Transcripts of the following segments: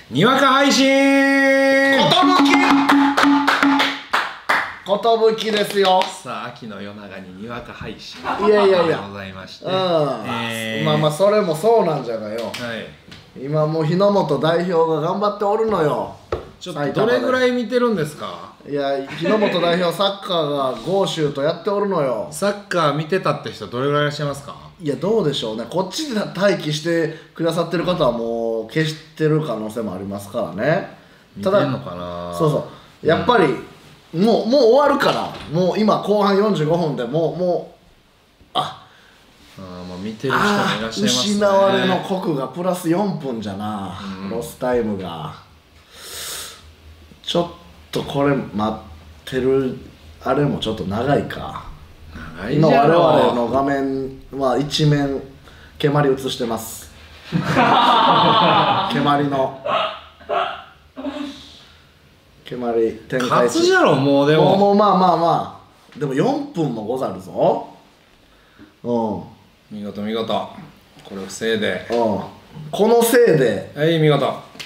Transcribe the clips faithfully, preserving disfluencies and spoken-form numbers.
にわか配信ことぶきですよ。 さあ、秋の夜長ににわか配信いやいやいやございまして、 うん、 えー、 まあまあそれもそうなんじゃがよ。 はい、 今もう日ノ本代表が頑張っておるのよ。 ちょっとどれぐらい見てるんですか？ いや、日ノ本代表サッカーが豪州とやっておるのよ。 サッカー見てたって人どれぐらいいらっしゃいますか？いや、どうでしょうね。こっちで待機してくださってる方はもう消してる可能性もありますからね。 ただ見てんのかな。 そうそう、やっぱり、うん、もうもう終わるから。もう今後半よんじゅうごふんでもうもうああー、まあ、見てる人もいらっしゃいますね。 失われの国がプラスよんぷんじゃな、うん、ロスタイムがちょっとこれ待ってるあれもちょっと長いか。 長いじゃん。 今我々の画面は一面蹴鞠映してます蹴鞠の蹴鞠展開勝つじゃろもう。でももうまあまあまあでもよんぷんもござるぞ。 うん見事見事。これを防いで、 うんこのせいではい見事。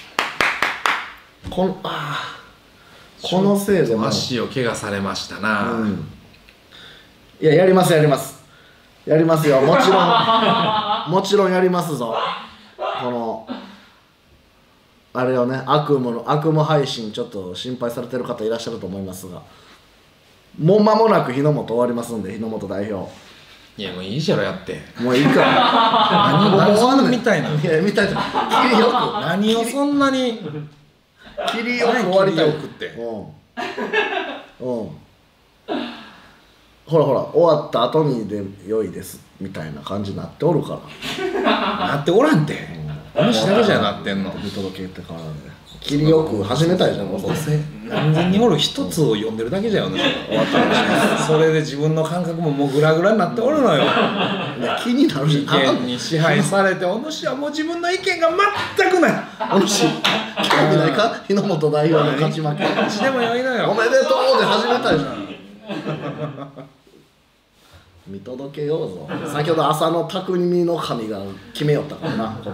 こんあこのせいでも足を怪我されましたな、うん、 いややりますやりますやりますよ。もちろんもちろんやりますぞ。このあれをね、悪夢の悪夢配信ちょっと心配されてる方いらっしゃると思いますが、もう間もなく日ノ本終わりますんで、日ノ本代表。 いやもういいじゃろやって。 もういいから何何そんなみたいな。 いやみたいな切りよく何をそんなに切りよく終わりたい。 切りよくってうんうんほらほら終わった後にで良いですみたいな感じになっておるからなっておらんて、お主だけじゃなってんの。 見届けってからね、切りよく始めたいじゃん。 何千人おる一つを読んでるだけじゃよ、お主。終わったらそれで自分の感覚ももうグラグラになっておるのよ。 気になるじゃん。 意見に支配されて、お主はもう自分の意見が全くない。 お主興味ないか、日ノ本代表の勝ち負け。 どっちでもよいのよ。 おめでとうで始めたいじゃん。見届けようぞ。先ほど朝の匠の神が決めよったからな、寿。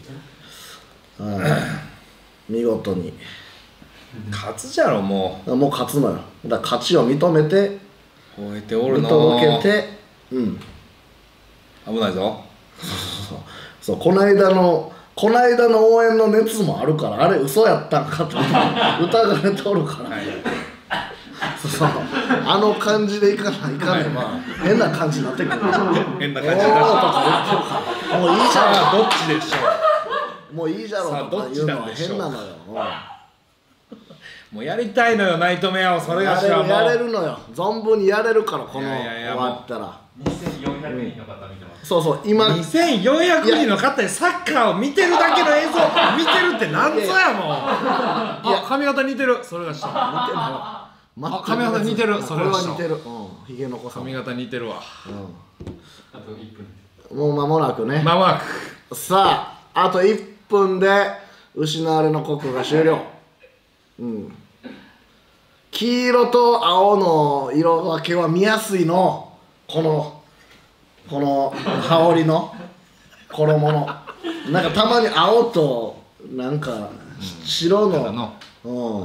見事に勝つじゃろもう。もう勝つのよ。だから勝ちを認めて終えておるの。 見届けて、うん危ないぞ。 そうそう、この間のこの間の応援の熱もあるから、あれ嘘やったんかと疑われておるから、はい、そうそう、あの感じでいかないかねば変な感じになってくる。 変な感じになってくるからもういいじゃん。 どっちでしょう。もういいじゃろうとか言うのは変なのよ。 もうやりたいのよ、ナイトメアを。それがしはもうやれるのよ、存分にやれるから。この終わったらにせんよんひゃくにんの方見てます。 そうそう、今にせんよんひゃくにんの方にサッカーを見てるだけの映像見てるってなんぞやもん。あ、髪型似てる。それがした。似てないわ。あ、髪型似てる。それがした。 似てる。うん、ひげの子さん。 髪型似てるわ。 あといっぷん。 もう間もなくね。 間もなく。さあ、あといっぷんで失われの国が終了。うん。黄色と青の色分けは見やすいの。このこの羽織の衣のなんかたまに青となんか白の、うん、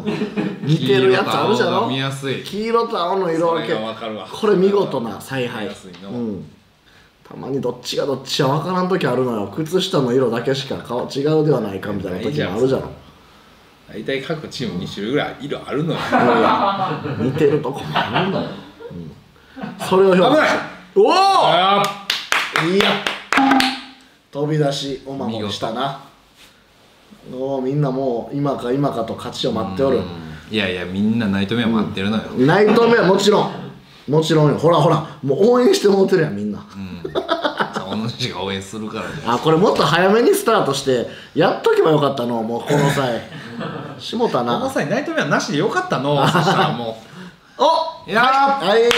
似てるやつあるじゃろ。 見やすい。 黄色と青の色分け、これ見事な采配。うん、たまにどっちがどっちか分からん時あるのよ。靴下の色だけしか顔違うではないかみたいな時もあるじゃろ。 大体各チームに種類ぐらい色あるのよ。 似てるとこもあるんだよ、うん、それを評価して。おお、いや飛び出しお守りしたな。おお、みんなもう今か今かと勝ちを待っておる。 いやいや、みんなナイトメア待ってるのよ、 うん、ナイトメアもちろんもちろんよ。ほらほら、もう応援してもうてるやんみんな。 お主が応援するからね。 あ、これもっと早めにスタートしてやっとけばよかったの。もうこの際しもたな。 この際ナイトメアなしでよかったの。そしたらもうお、 いやー、はい、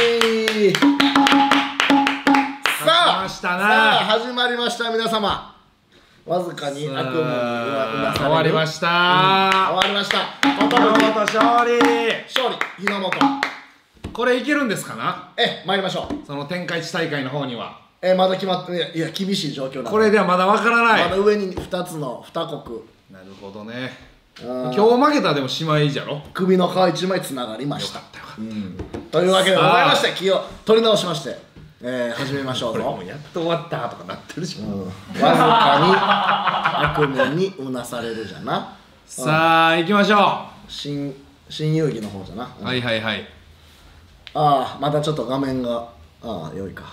さあ、 さあ始まりました。皆様、わずかに悪夢にうなされる。 終わりました。 終わりました。 日ノ本勝利。 勝利、日ノ本。 これいけるんですかな。 え、参りましょう。 その天下一大会の方には。 えー、まだ決まってね、いや厳しい状況なんで。 これではまだわからない。 まだ上にふたつのに国。 なるほどね。 今日負けたらでもしまいじゃろ。 首の皮一枚つながりました。 よかったよかうん、というわけでございまして気を取り直しまして、えー、始めましょうぞ。 もうやっと終わったとかなってるじゃん、 うん、わずかに悪夢にうなされるじゃな。 さあ行きましょう。 新新遊戯の方じゃな、 うん、はいはいはい。 ああまたちょっと画面がああ良いか。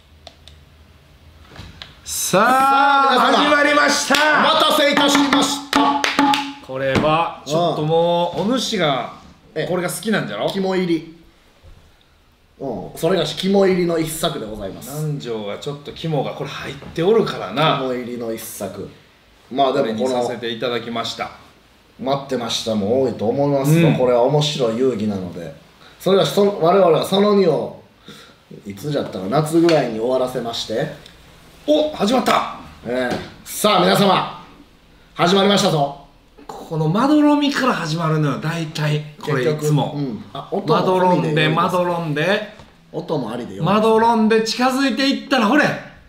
さあ始まりました。 お待たせいたしました。 これはちょっともうお主がこれが好きなんじゃろ。 肝入り、うん、それがし肝入りの一作でございます。 南條がちょっと肝がこれ入っておるからな。 肝入りの一作、まあでもこのこれにさせていただきました。 待ってましたも多いと思いますよ、うん、これは面白い遊戯なので、それはそ我々はそのにをいつじゃったか夏ぐらいに終わらせまして、 お始まった、 えー、さあ皆様始まりましたぞ。 このまどろみから始まるのよ大体これいつも、うん、あ音もまどろんでまどろんで音もありでまどろんで近づいていったらほれ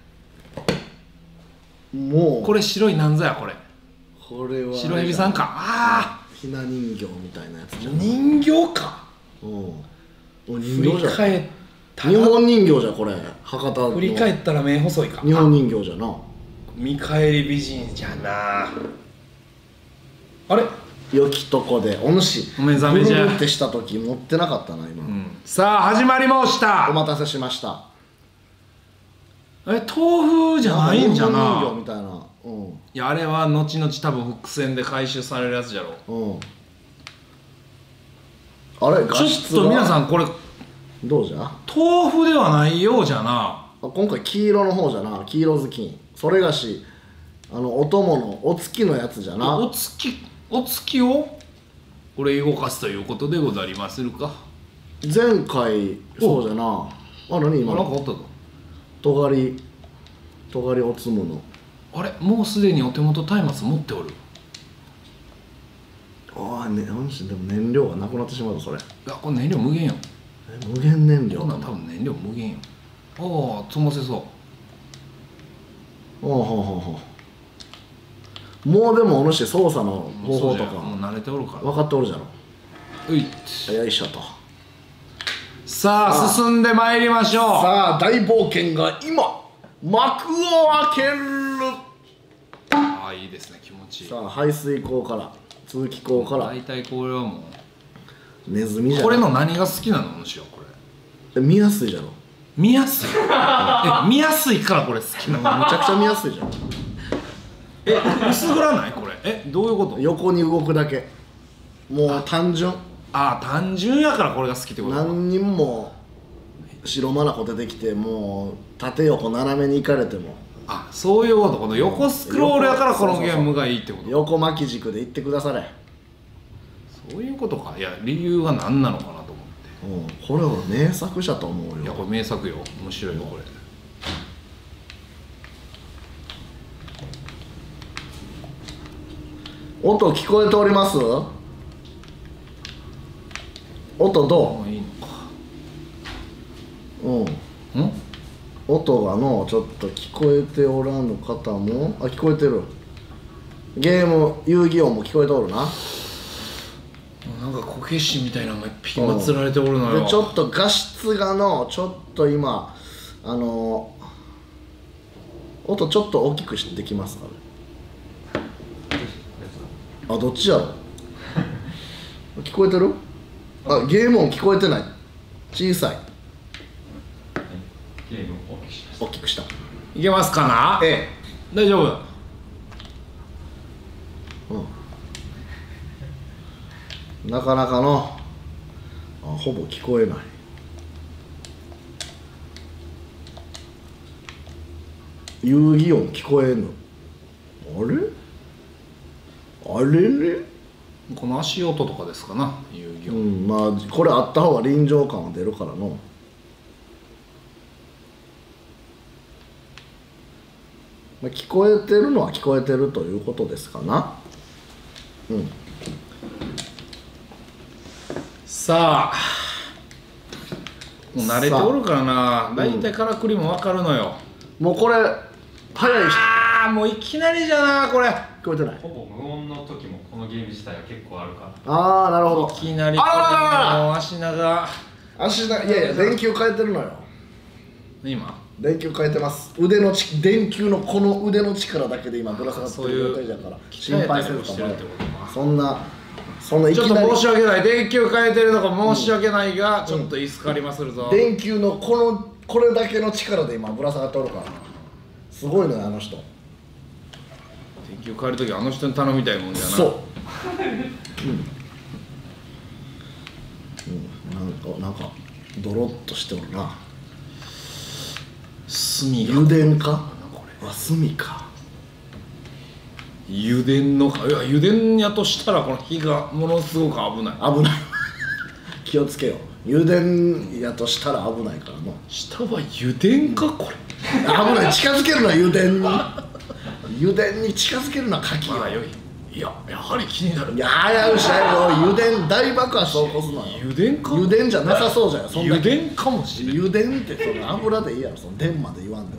もうこれ白いなんぞやこれ。 これは白蛇さんか。ああひな人形みたいなやつじゃん。 人形か。 うん人形じゃん。 振り返った日本人形じゃこれ博多の。 振り返ったら目細いか。 日本人形じゃな。 見返り美人じゃな。あれ良きとこでお主お目覚めじゃブルーってした時持ってなかったな今、うん、 さあ始まりました。 お待たせしました。 え豆腐じゃないんじゃな。 人形みたいな。うん、 いやあれは後々多分伏線で回収されるやつじゃろ。うん、 あれちょっと皆さんこれどうじゃ豆腐ではないようじゃな。 今回黄色の方じゃな。黄色ずきんそれがしあのお供のお月のやつじゃな。 お月お月をこれ動かすということでござりまするか。 前回そうじゃな。あ何今なんかおったぞ。 とがりとがりおつむのあれもうすでにお手元松明持っておる。 ああね、でも燃料がなくなってしまうぞそれ。いやこれ燃料無限よ。 え無限燃料こんなん多分燃料無限よ。ああ積ませそう。 ほうほうほうほう。もうでもお主操作の方法とかもう慣れておるから分かっておるじゃろ。 ういっよいしょと。 さあ進んでまいりましょう。 さあ大冒険が今幕を開ける。 ああいいですね気持ちいい。 さあ排水口から通気口から大体これはもうネズミじゃん。 これの何が好きなのむしろこれ。 見やすいじゃろ。 見やすいえ見やすいからこれ好きなの。 めちゃくちゃ見やすいじゃん。 え薄暗ないこれ。えどういうこと。 横に動くだけ。もう単純。 ああ単純やからこれが好きってこと。 何人も白マナコ出てきてもう縦横斜めに行かれても。 あそういうこと。この横スクロールやからこのゲームがいいってこと。 横巻き軸で行ってくだされ。 そういうことか。いや理由は何なのかなと思って。 うんこれは名作者と思うよ。 いやこれ名作よ。面白いよこれ。 音聞こえております？音どう？いいのか。 うん。ん？音がのちょっと聞こえておらぬ方もあ聞こえてる。ゲーム遊戯音も聞こえておるな。 なんかこけしみたいなのが一匹祀られておるのよ。 でちょっと画質がのちょっと今あの音ちょっと大きくしてきますかね。あどっちやろ聞こえてる？あゲーム音聞こえてない。小さい。 ゲーム大きくしました。 大きくした。 いけますかな。 ええ大丈夫。 うんなかなかのあほぼ聞こえない。遊戯音聞こえぬ。あれあれれこの足音とかですかな遊戯音。 うんまあこれあった方が臨場感は出るからの。まあ、聞こえてるのは聞こえてるということですかな。うんさあもう慣れておるからな。大体からくりも分かるのよ、 うん、もうこれ早い人ああもういきなりじゃなこれ。 聞こえてない。 ほぼ無音の時もこのゲーム自体は結構あるから。 ああなるほど。 いきなりこれもう足長足長いやいや電球変えてるのよ。 今電球変えてます。腕のち電球のこの腕の力だけで今ぶら下がってる状態だから心配せずともそんなそんないきちなりょっと申し訳ない電球変えてるのか申し訳ないが、うん、ちょっと椅子借りまするぞ。 電球のこのこれだけの力で今ぶら下がっておるからすごいのよあの人。 電球変えるときあの人に頼みたいもんじゃない。 そううん、うん、なんかなんかドロッとしておるな。 炭が油田かあ炭か油田のいや油田やとしたらこの火がものすごく危ない危ない気をつけよう。油田やとしたら危ないからな。 下は油田かこれ危ない近づけるな油田に油田に近づけるな火器よ。 あよいいややはり気になる。 いややうしゃよ油田大爆発を起こすのよ。 油田か油田じゃなさそうじゃん。そんな油田かもしれない。 油田ってその油でいいやろ。その田まで言わんでも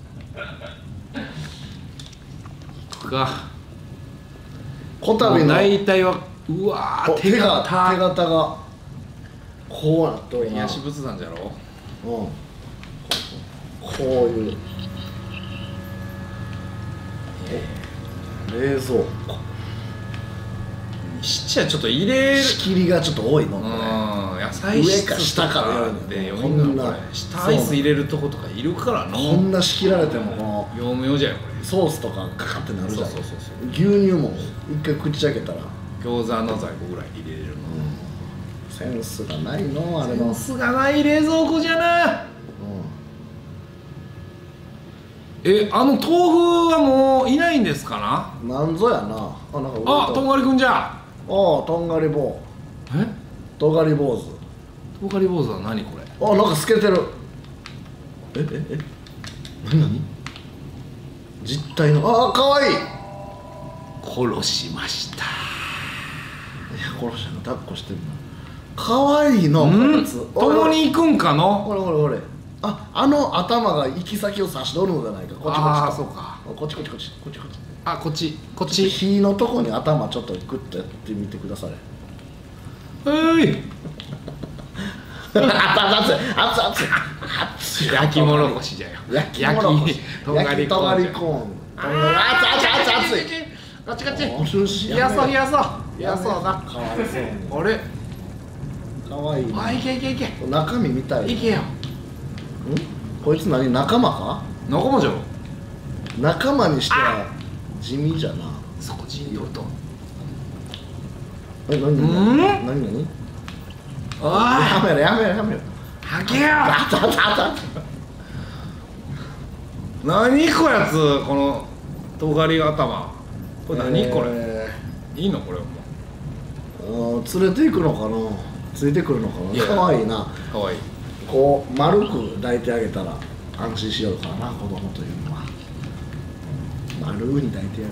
かこたびの大体はうわー手が手形がこうなっとるな。 癒し仏壇じゃろ。 うんこういう冷蔵庫にしちゃちょっと入れる仕切りがちょっっと多いのこれ。 野菜室上か下かでこんな下アイス入れるとことかいるからのこんな仕切られてもこの業務用じゃよこれ。 ソースとかかかってなるじゃん。 そうそうそうそう牛乳も一回口開けたら餃子の在庫ぐらい入れれるの、 うん、センスがないのあれの。 センスがない冷蔵庫じゃな。え、あの豆腐はもういないんですかな。なんぞやな。あ、なんかあ、とんがりくんじゃ。ああ、とんがり坊。 え？ とんがり坊主。 とんがり坊主は何これ？ あ、なんか透けてる。えええ？何何？実体の。あ、可愛い。 殺しました。いや、殺したの。抱っこしてるな。可愛いの。 うん。共に行くんかの？ ほれほれほれ。あ、あの頭が行き先を指しとるのじゃないか。こっちこっち。 ああ、そうか。 こっちこっちこっちこっちこっち。 あ、こっちこっち。 火のとこに頭ちょっとグッとやってみてください。 はい。 熱々熱々熱々 焼きもろこしじゃよ。 焼きもろこし。 とんがりコーン。 焼きとんがりコーン。熱々熱々熱い。 ガチガチ。 お寿司。 冷やそう冷やそう冷やそうな。 かわいそうに。 あれ。 かわいい。 あ、いけいけいけ。 中身みたい。 いけよ。 ん？こいつ何仲間か？ 仲間じゃろ。 仲間にしては地味じゃな。 そこ地味よと。 え、何何何何何？ おい。 やめろやめろやめろ。 はけよ。 あたあたあた。 何こやつこのとがり頭。これ何これ？いいのこれもう。連れて行くのかな。ついてくるのかな。可愛いな。 可愛い。 こう丸く抱いてあげたら安心しようからな、子供というのは。丸に抱いてや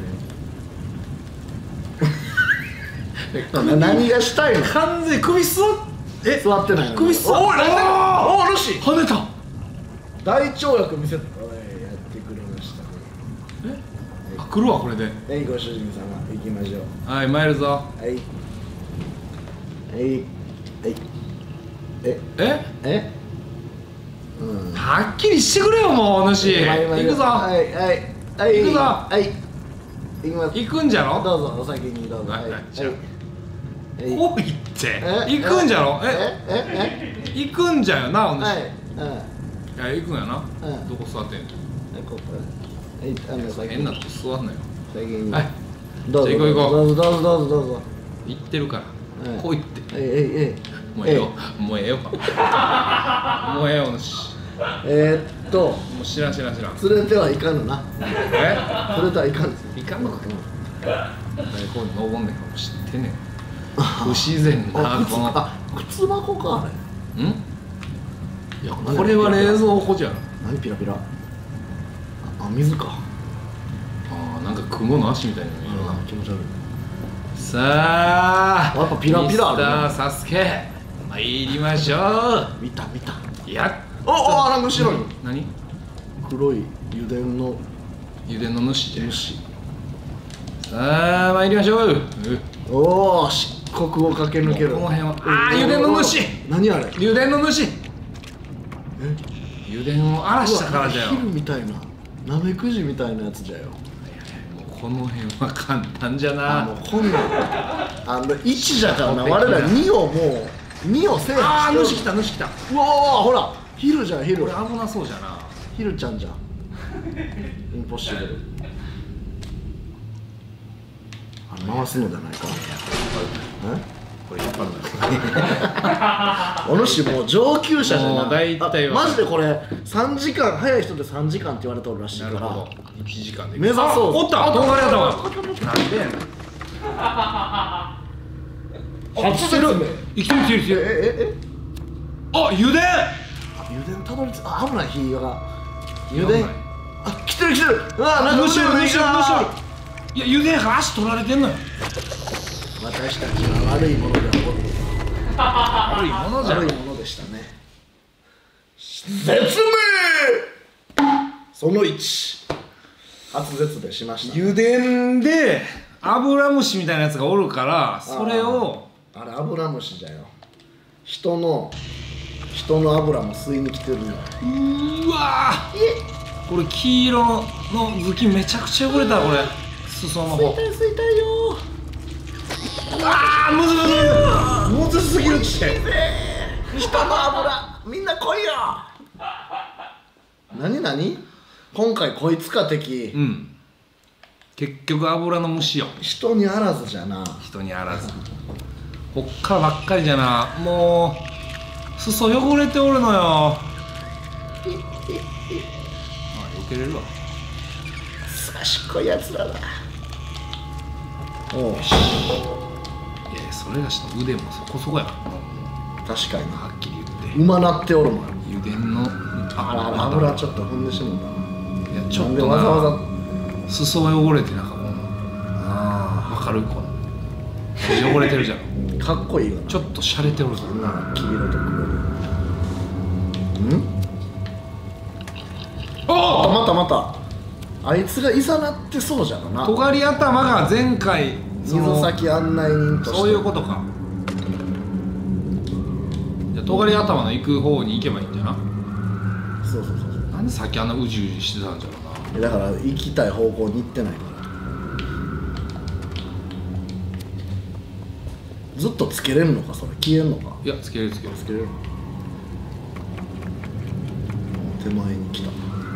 れよ。何がしたいの？ 完全首座っえ座ってないの？ 首座っおおおルシ跳ねた。 大跳躍見せた。おいやってくれました。 えあ来るわこれで。 はいご主人様行きましょう。 はい参るぞ。 はいはいはいえええうんはっきりしてくれよもうお主。行くぞ。 はいはいはい行くぞ。 はい行きます。 行くんじゃろ。 どうぞお先にどうぞ。 はいはいじゃあはいこう言って行くんじゃろ。えええ行くんじゃよなお主。 はいいや行くんやな。 うんどこ座ってんの。 ここはいあの先変なとこ座んなよ。 先にはいどうぞじゃあ行こう行こうどうぞどうぞどうぞどうぞ。 行ってるからはいこう言ってえええもうええよもうええよもうええよお主。 えーっともう知らん知らん知らん。 連れてはいかんのな。 え連れてはいかんです。 いかんのか。誰こう登んねんかも知ってんねん。不自然なこの。 あ靴箱かあれ。 ん？いやこれは冷蔵庫じゃん。 何ピラピラ。あ水か。 ああなんか雲の足みたいなの見えるな。 気持ち悪い。 さあやっぱピラピラあるね。 ミスターサスケ参りましょ見た見た。 う。やっおおなんか後ろに何？ 黒い油田の油田の主じゃん。 主。 あー参りましょう。 おお漆黒を駆け抜ける。 この辺はあー油田の主。 何あれ。 油田の主。油田を荒らしたからじゃよ。 ヒルみたいなナメクジみたいなやつじゃよ。 この辺は簡単じゃな。 もうこんなんあのいちじゃからな。我らにをもうにを制ああ覇して主来た主来た。 うわーほらヒルじゃんヒル。 これ危なそうじゃな。 ヒルちゃんじゃん。インポッシブル。あれ回すのじゃないか。 これ引っ張るんだ。 お主もう上級者じゃもうない大体はマジでこれさんじかん早い人でさんじかんって言われておるらしいからなるほど。いちじかんで目指そう。 おったとんがり頭。なんでやねん。 初説明。 生きてる生きてる生きてる。 えええあ油田。 油田たどり着あ危ない火が油危ない田あ来てる来てる。うわなんかむしろむしろむしろ。 ろいや油田やから足取られてんのよ。 私たちは悪いものではござ悪いものじゃん。 悪いものでしたね。説明そのいち初説明しました。 油田でアブラムシみたいなやつがおるからそれをあれアブラムシじゃよ。人の人の油も吸いに来てるよ。 うわーこれ黄色の頭巾めちゃくちゃ汚れたこれ裾の方。 吸いたい吸いたいよ。 うわーむずむずむずすぎるって。 人の油みんな来いよ。何何今回こいつか敵。 うん結局油の虫よ。 人にあらずじゃな。 人にあらずこっからばっかりじゃな。もう裾汚れておるのよ。あ避けれるわ。 すばしっこいやつらだ。おういやいやそれがしの腕もそこそこやから確かにな。 はっきり言ってうまなっておるもん。 油田のあらあら油ちょっと踏んでしまうな。 いやちょなんでっとなわざわざ裾が汚れてなんかこのああわかるこの汚れてるじゃん。 かっこいいよな。 ちょっと洒落ておるぞ。 そんな黄色と黒で。んおまたまたあいつがいざなってそうじゃろな。 尖り頭が前回その水先案内人として。 そういうことか。じゃあ尖り頭の行く方に行けばいいんじゃな。 そうそうそうそう。 なんでさっきあんなうじうじしてたんじゃろうな。 だから行きたい方向に行ってないからずっとつけれるのかそれ消えんのか。 いやつけるつける。 つけれるの手前に来た。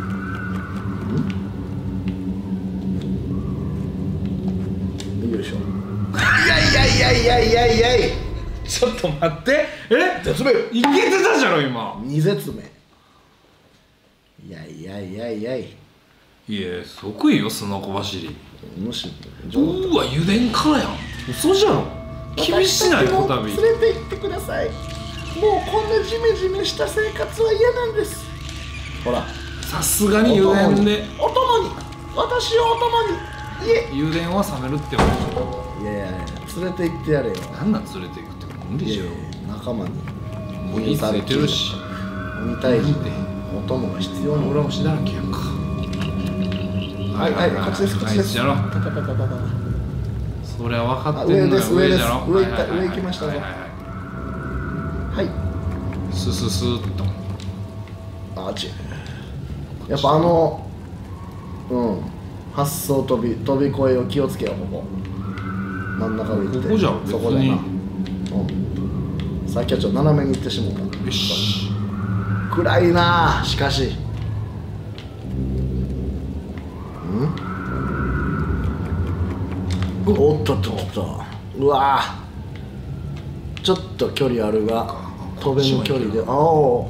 んよいしょ。いやいやいやいやいやいやいちょっと待ってえ絶命いけてたじゃろ今。 二絶命。いやいやいやいやいいや得意よスノコ走り。 もしうわ油田からやん。嘘じゃん。厳しないこたび。 連れて行ってください。もうこんなジメジメした生活は嫌なんです。ほらさすがに油田でお供に私をお供にいえ油田は冷めるって思いやいやいや連れて行ってやれよ。 う。なんなん連れていくって無理でしょ。 いやいや仲間に鬼ついてるし鬼退治でお供が必要な俺もしだらけやんか。 はいはいこっちですこっちです。 やろパパパパパパそれは分かあってんのよ。 上です上ですじゃろ。 上行ったはいはいはい上行きましたぞ。 はいはいはいはいスススーっと。 あっちやっぱあのうん発想飛び飛び越えを気をつけよう。ここ真ん中で行ってここじゃんそこでな、 別うん、さっきはちょっと斜めに行ってしもうた。 よし暗いなあしかしんおっとっとっとうわあちょっと距離あるが飛べぬ距離であお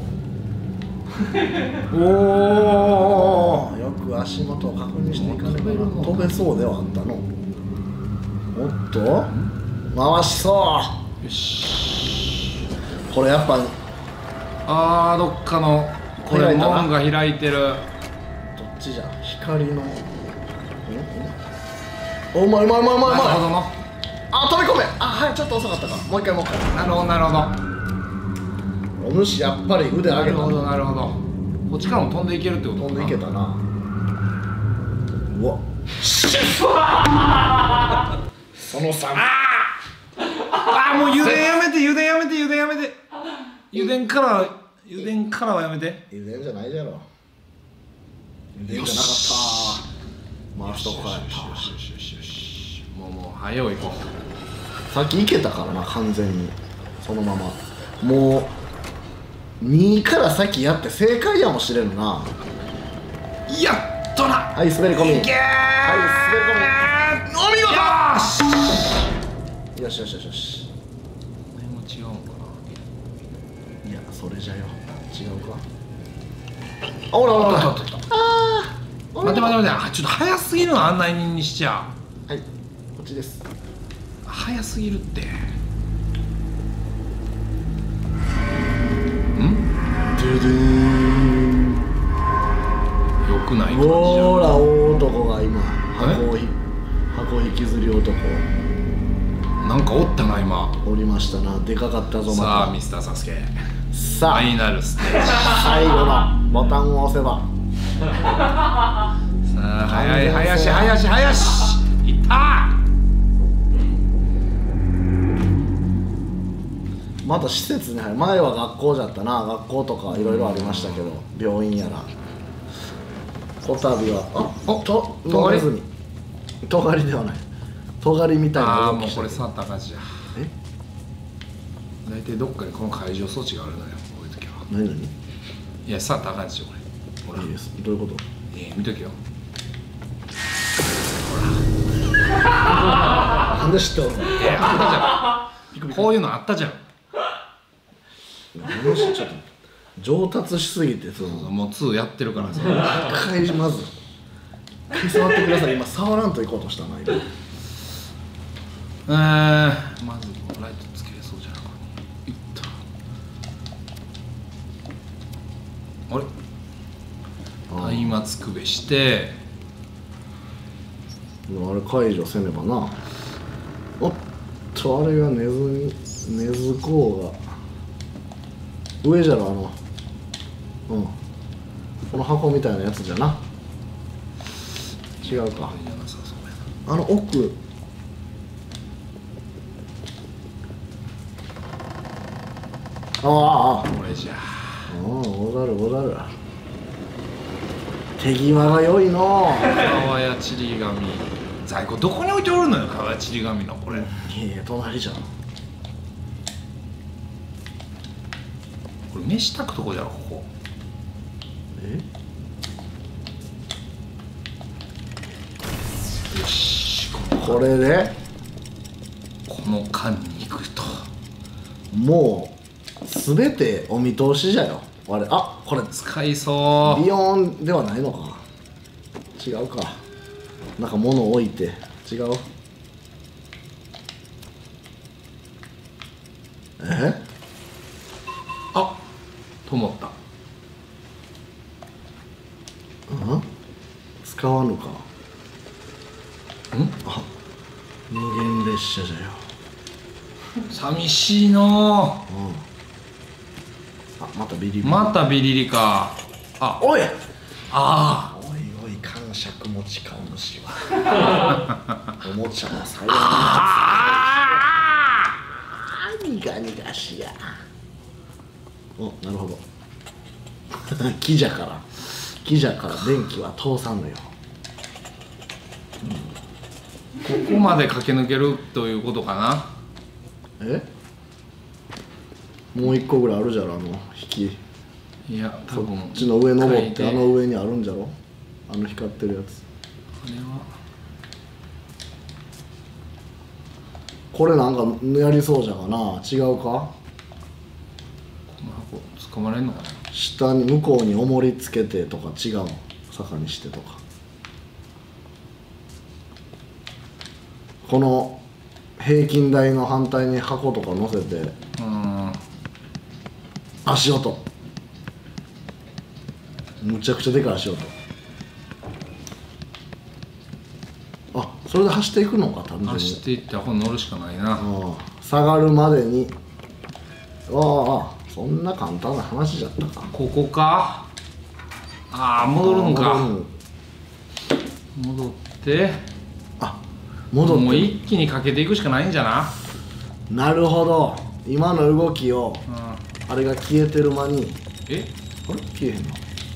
およく足元を確認していかねばな。飛べそうではあったの。おっと回しそうよし。 これやっぱどっあーどっかのこれ開いたな門が開いてる。 ちじゃん光のんんおうまいうまいうまいうまいうまいなるほどの。 あ飛び込めあはいちょっと遅かったかもう一回もう一回なるほどなるほど。 お主やっぱり腕上げたなるほどなるほど。こっちからも飛んでいけるってことか飛んでいけたなうわそのさん。 ああもう油田やめて油田やめて油田やめて油田から油田からはやめて。 油田じゃないじゃろ。油田じゃなかった。回すとこからやった。 よしよしよしよし。もうもう早う行こう。 さっきいけたからな、完全にそのまま。もうにから先やって正解やもしれんな。 やっとな。 はい、滑り込み。 いけー。 はい、滑り込み。お見事。 よよしよしよしよし。 これも違うのかいや、それじゃよ。違うか。あ、ほらほらほら。 な。待って待って待って、あ、ちょっと早すぎるの案内人にしちゃはい、こっちです。 早すぎるって。ん？ ドゥドゥーン。 よくない感じじゃん。 ほら、大男が今箱をひ箱引きずり男なんかおったな今。 おりましたな。でかかったぞ。 さあまミスターサスケ、 たさあファイナルステージ。 最後のボタンを押せば。 さあ早い早し早し早しいったー。 また施設に入る。前は学校じゃったな。学校とかいろいろありましたけど、病院やら。こたびはあおととがり飲めずにとがりではない。とがりみたいああもうな動きしてる。 これ触ったらあかんじゃん。 え大体どっかにこの解除装置があるのよ、こういう時は。 何何？ いや触ったらあかんでしょこれ。ほらいいです。どういうこと？ ええ見とけよ。 なんで知っておるの？ ええあったじゃん。こういうのあったじゃん。 もしちょっと上達しすぎてそのもうにやってるからさ。 一回まず一回触ってください。今触らんといこうとしたな今。 えー、まずライトつけれそうじゃなくていったあれ松明くべしてあれ解除せねばな。おっとあれが寝ずに寝ずこうが上じゃろ。あのうんこの箱みたいなやつじゃな。違うか。 いやなさそうやなあの奥ああああこれじゃああおざるおざる手際が良いの川やちり紙在庫どこに置いておるのよ。川やちり紙のこれいやいや隣じゃん。 これ飯炊くとこじゃろここ。 えよしこれでこの間に行くともう全てお見通しじゃよ。あれあこれ使いそうビヨーンではないのか。違うか。なんか物を置いて違う。えあと思ったうん使わぬか。 んあ無限列車じゃよ。 寂しいのあまたビリビリ。 またビリリか。あおいあおいおい感触持ちかお主はおもちゃの最後にニガニガしや。おなるほど木じゃから木じゃから電気は通さんのよ。 ここまで駆け抜けるということかな。 えもう一個ぐらいあるじゃろあの引き。 いや多そ分っちの上登って階であの上にあるんじゃろ。あの光ってるやつ。 これはこれなんかやりそうじゃがな。違うか。 この箱捕まれんのかな。 下に向こうに重りつけてとか違う坂にしてとか。この平均台の反対に箱とか乗せてうーん足音むちゃくちゃでかい足音。あそれで走っていくのか単純に。 走っていってこれ乗るしかないな。 ああ下がるまでにああそんな簡単な話じゃったか。 ここか。ああ戻るのか。 戻る戻っであ戻ってもう一気にかけていくしかないんじゃな。 なるほど。今の動きをうん、 あれが消えてる間にえあれ消えへんの。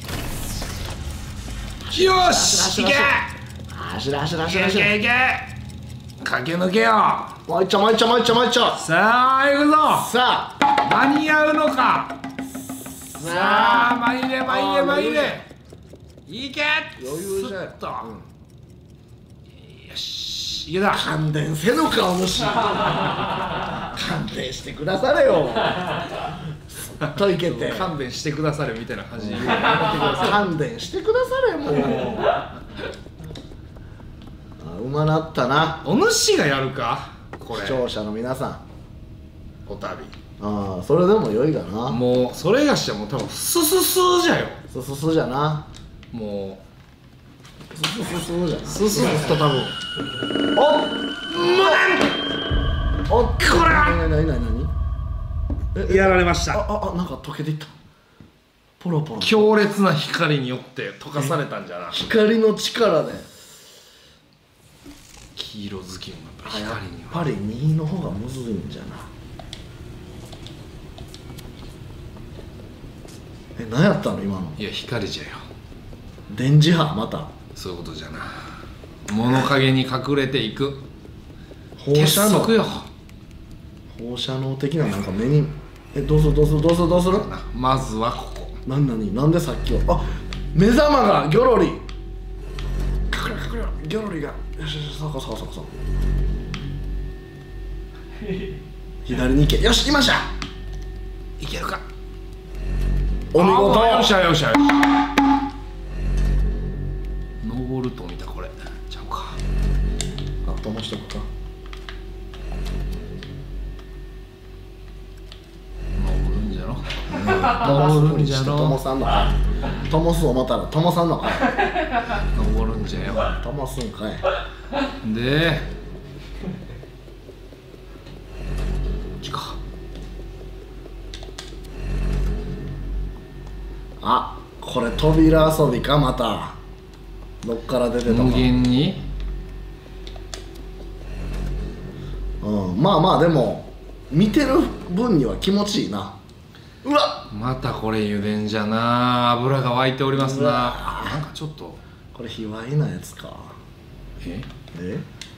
よしいけ走れ走れい走れ走れ。 けいけいけ駆け抜けよまいっちゃまいっちゃまいっちゃまいっちゃ。 う。さあ行くぞ。 さあ間に合うのか。さあ参れ参れ参れいけ余裕じゃんスッと、よしいけた。 勘弁せぬかお主。勘弁してくだされよ。すっといけて勘弁してくだされみたいな感じで言う。 勘弁してくだされもう。あうまなったな。 お主がやるかこれ視聴者の皆さん。 おたびああそれでも良いがな。 もうそれがしはもう多分スススーじゃよ。 すすすじゃな。 もすすすすじゃな。 うスススと多分おっおっこれはなになになになにえやられましあた。 ああなんか溶けていった。ポロポロ強烈な光によって溶かされたんじゃな。 光の力で。 黄色好きもやっぱや光にっぱりにの方がむずいんじゃな。え何やったの今の。 いや光じゃよ。 電磁波またそういうことじゃな。物陰に隠れていく放鉄射能則よ。 放射能的ななんか目にえどうするどうするどうするどうする。 まずはここ。 なんなになんでさっきはあ目覚まがギョロリ隠れ隠れギョロリがよしよしそうかそうかそうかそう左に行けよしいました。 いけるか。 お見事。 あーよっしゃよっしゃよっしゃ。登ると見たこれちゃうか。 あともう一個か。 登るんじゃろ。 登るんじゃろ。ともさんのかい。ともす思ったらともさんのかい。 登るんじゃよ。 ともすんかい。 でこっちか。 あこれ扉遊びかまた。どっから出てたか。 無限にうんまあまあでも見てる分には気持ちいいな。うわまたこれ油田じゃな。油が湧いておりますな。 うわなんかちょっとこれ卑猥なやつか。 ええ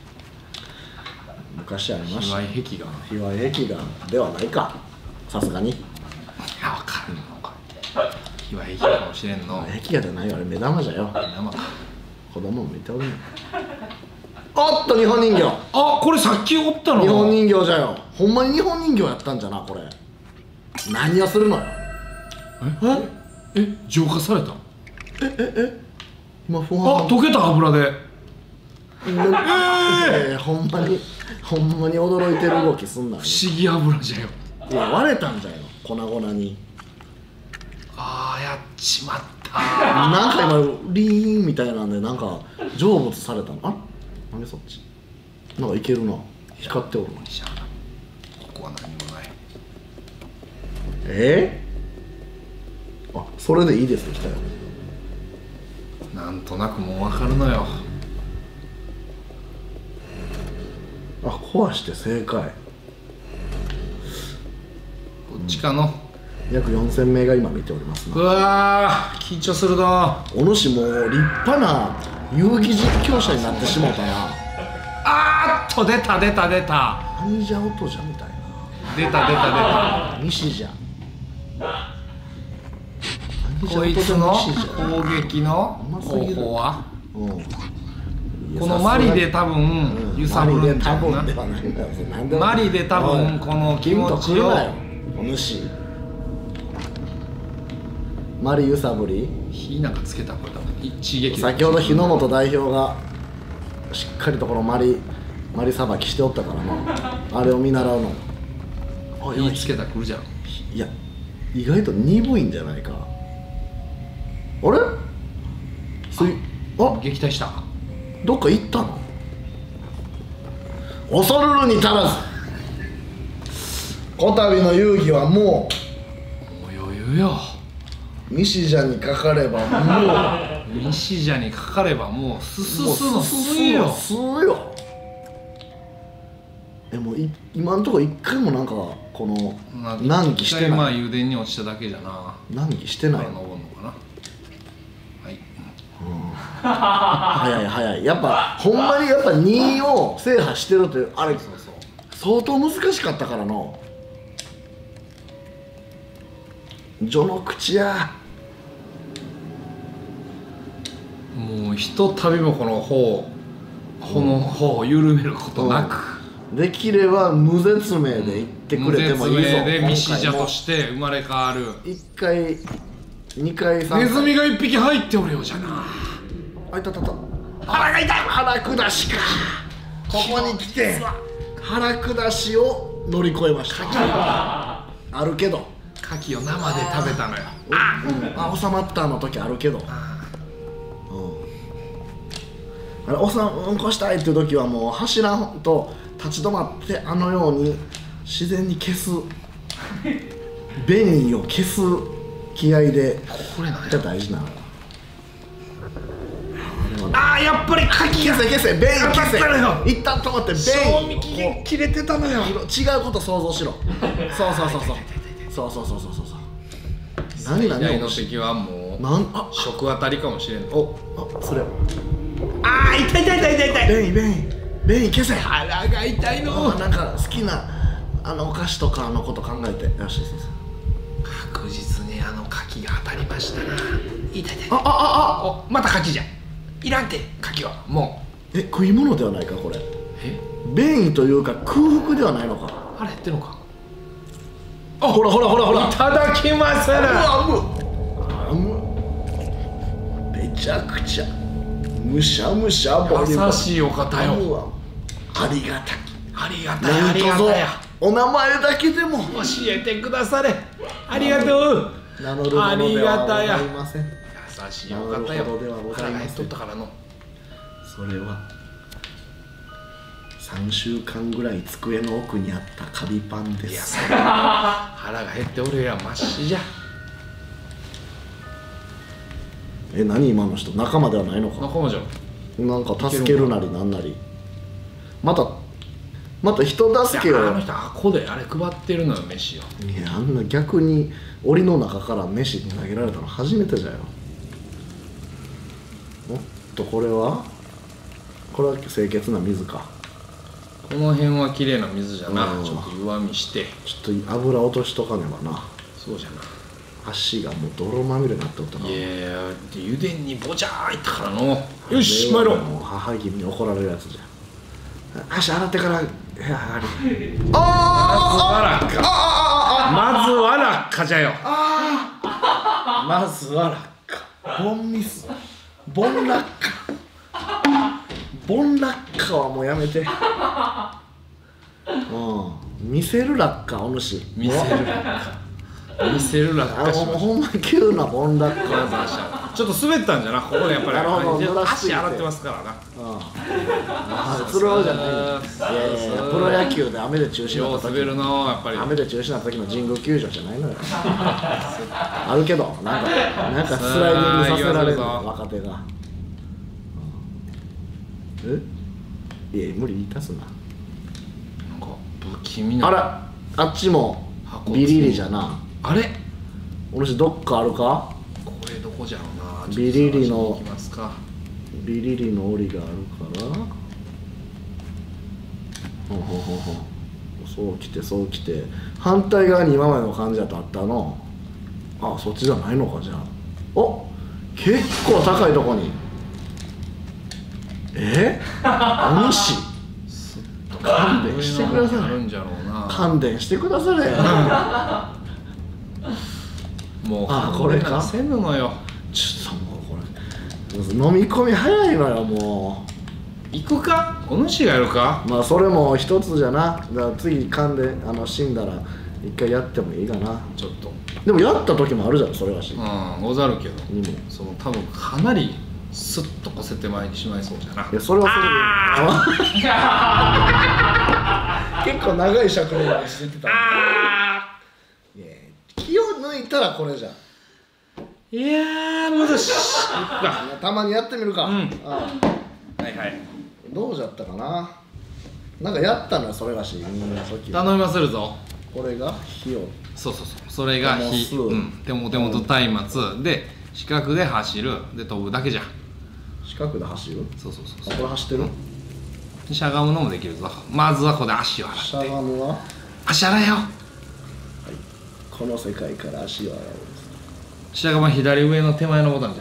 昔ありま卑した。 猥壁が卑猥壁画ではないかさすがに。 いやわかるのか。卑猥壁かもしれんの。 壁画じゃないよあれ目玉じゃよ。 生か。 子供も見ておるの。おっと日本人形。 あこれさっきおったの。 日本人形じゃよ。ほんまに日本人形やったんじゃなこれ。何をするのよ。 ええ浄化された。 今ふわあ溶けた油で。 えー、ほんまにほんまに驚いてる動きすんなよ。 不思議油じゃよ。 いや割れたんじゃよ粉々に。 あーやっちまった。 なんか今リーンみたいなんでなんか成仏されたの。あれなんでそっちなんかいけるな。光っておるのに。 しゃあなここは何もない。 えー、あそれでいいですって来たよ。 なんとなくもう分かるのよ。 あ壊して正解。 こっちかの。 約よんせんめいが今見ておりますうな。 わー緊張するな。 お主もう立派な遊戯実況者になってしまうたな。 あーっと出た出た出た何じゃ音じゃみたいな。 出た出た西じゃ。 出た。こいつの西じゃ。 攻撃の方法はうん。 このマリで多分揺さぶるんじゃんな。 マリで多分ではないんだよ。なんでもマリで多分この気持ちを。 お主マリ揺さぶり。 火なんかつけたこれ多分一撃で。 先ほど日の本代表がしっかりとこのマリマリさばきしておったからな。あれを見習うの。あ火つけたら来るじゃん。 いや意外と鈍いんじゃないか。あれすいあ撃退した。 どっか行ったの。恐るるに足らず。こたびの遊戯はももう余裕よ。 西じゃにかかればもう西じゃにかかればもうすすもうすのすよ。 すよ。えもうい今んとこ一回もなんかこの難儀してまあない。 油田に落ちただけじゃな。 難儀してない。 登るのかな。はい。 早い早い。やっぱほんまにやっぱにを制覇してるというあれそうそう。 相当難しかったからの。序の口や。 もうひとたびもこの方この方を緩めることなく、 できれば無絶命で言ってくれてもいいぞ。 無絶命で西じゃとして生まれ変わる。 一回二回三回ネズミが一匹入っておるようじゃな。 あいたたた腹が痛い。腹下しかここに来て腹下しを乗り越えました。あるけど牡蠣を生で食べたのよ。 あ、うん、あ収まったの時あるけど、うん、あれおさんうんこしたいっていう時はもう走らんと立ち止まってあのように自然に消す便意を消す気合でこれなんじゃ大事なのよ。 あーやっぱり牡蠣消せ消せ便意消せ。 当たったのよ。 一旦止まって賞味期便意限切れてたのよ。 違うこと想像しろ。そうそうそうそうそうそうそうそうそうそう何何最大の敵はもうなんあ食あたりかもしれん。おあそれあー痛い痛い痛い痛い痛い。 便意便意便意消せ。 腹が痛いの。 なんか好きなあのお菓子とかのこと考えてよし。 確実にあの牡蠣が当たりましたな。痛い痛い。 ああああおまた牡蠣じゃん。いらんて牡蠣はもえ食い物ではないかこれ。 う。え便意というか空腹ではないのか。 あれやってんのか。 あほらほらほらほら。 いただきまする。 あむむめちゃくちゃむしゃむしゃボリューム優しいお方よ。 うわありがたき。 ありがたいあ何とぞりがたい。 お名前だけでも教えてくだされ。ありがとう。 名乗るものではございません。 優しいお方よ。 なるほどではございません腹が減っとったからの。 それはさんしゅうかんぐらい机の奥にあったカビパンでいやす。 それは腹が減っておるやましじゃ。 え何今の人仲間ではないのか。 仲間じゃん。 なんか助けるなりなんなりまたまた人助けを。 あの人箱であれ配ってるのよ飯を。 いやあんな逆に檻の中から飯投げられたの初めてじゃよ。おっとこれはこれは清潔な水か。 この辺は綺麗な水じゃな。 うんちょっと弱みして。 ちょっと油落としとかねばな。 そうじゃな。 足がもう泥まみれになっておったな。 いや油田にボチャーいったからの。よし参ろう。 もう母君に怒られるやつじゃん。足洗ってから部屋上がり。あまずは落下。まずは落下じゃよ。まずは落下。 ボンミスボン落下ボン落下はもうやめて。うん見せる落下お主見せる落下。見せる落あ下しましのほんま急なボン落下。 た。ちょっと滑ったんじゃな。ここでやっぱりなるほど濡らしすぎて足洗ってますからな。 あそれはじゃない。いやいやいやプロ野球で雨で中止になようった時滑るのやっぱり。 雨で中止になった時の神宮球場じゃないのよ。あるけどなんかなんかスライディングさせられるの若手が。えいや無理言いたすな。 なんか不気味な。 あらあっちもビリリじゃな。 あれお主どっかあるか。 これどこじゃろうな。 ビリリのちょっと探しに行きますか。 ビリリの檻があるからほうほうほうほうそう来てそう来て反対側に今までの感じだとあったの。あそっちじゃないのかじゃあ。お結構高いとこに。えお主勘弁してください。 あるんじゃろうな。 勘弁してくだされ。 もうあこれかせぬのよ。 ちょっともうこれ飲み込み早いのよも行くか。お主がやるか。 う。まあそれも一つじゃな。だから次噛んであの死んだら一回やってもいいかな。 ちょっとでもやった時もあるじゃんそれはし。 うんござるけど、 にもその多分かなりスッとこせてまいしまいそうじゃな。 いやそれはそれで結構長い尺でしてた。いや気を抜いたらこれじゃん。 いやーむずしいくか。 たまにやってみるか。 うんあはいはい。 どうじゃったかな。なんかやったのよそれがし、みんなさっき頼みまするぞ。 これが火をそうそうそう、それが火、 灯すうん、手元手元松明で四角で走るで飛ぶだけじゃん。 四角で走る。 そうそうそうあ、 そう。 これ走ってる。 しゃがむのもできるぞ。まずはここで足をしゃ洗って。 がむは足洗えよ。 この世界から足を洗う。 しゃがむは左上の手前のボタンじゃ。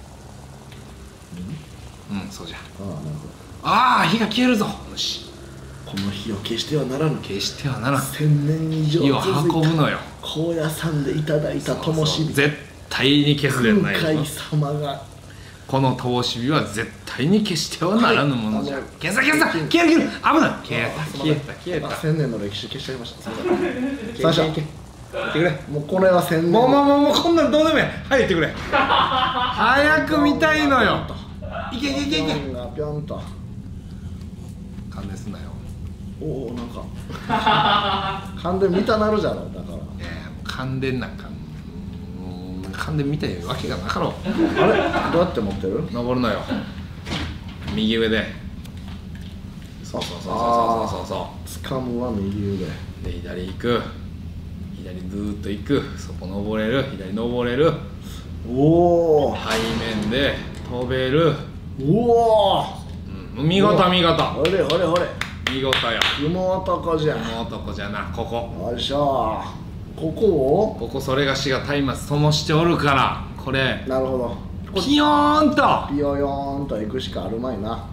うん、そうじゃ。 ああ、なるほど。 ああ、火が消えるぞ。よし。 この火を消してはならぬ。 決してはならん。 千年以上火を運ぶのよ。 高野山でいただいた灯火。 絶対に消すでない空海ぞ。 様がこの灯火は絶対に消してはならぬものじゃ。 はい消した消した消える消える危ない消えた消えた消えた。 千年の歴史消しちゃいました。最初行ってくれ。 もうこれは千年。 もうもうもうもうこんなんどうでもいい。はい行ってくれ。早く見たいのよ。いけいけいけいけ。 ピョンがピョンと。 感電すんなよ。 おお、なんか感電見たなるじゃろ。だからいやいや感電なんかもう感電見たいわけがなかろう。 あれどうやって持ってる。 登るのよ。右上で。そうそうそうそうそうそう掴むは右腕。 で左行く。左ずーっと行く。そこ登れる。左登れる。 おお背面で飛べる。 おお、 うん、見事見事ほれほれほれ、 見事よ。 雲男じゃん。 この男じゃな。ここよいしょ。ここをここそれがしが松明灯しておるからこれなるほど。 ピヨーンとピヨヨーンと行くしかあるまいな。